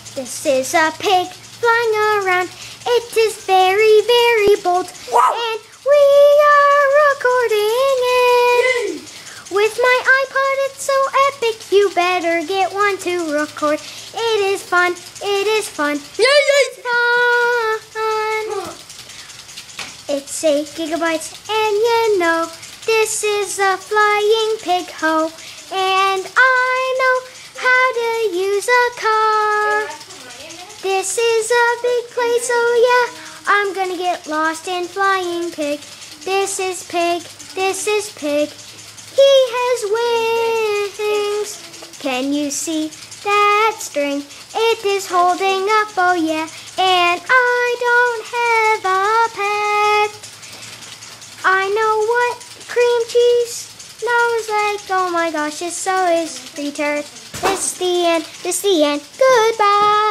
This is a pig flying around. It is very, very bold. Wow. And we are recording it. With my iPod, it's so epic. You better get one to record. It is fun. It is fun. Yay! Fun. It's 8 gigabytes, and you know this is a flying pig ho. And I know how to use a car. This is a big place, so yeah, I'm gonna get lost in flying pig. This is pig. This is pig. He has wings. Can you see that string? It is holding up, oh yeah. And I don't have a pet. I know what cream cheese smells like. Oh my gosh, it so is retard. This the end. This the end. Goodbye.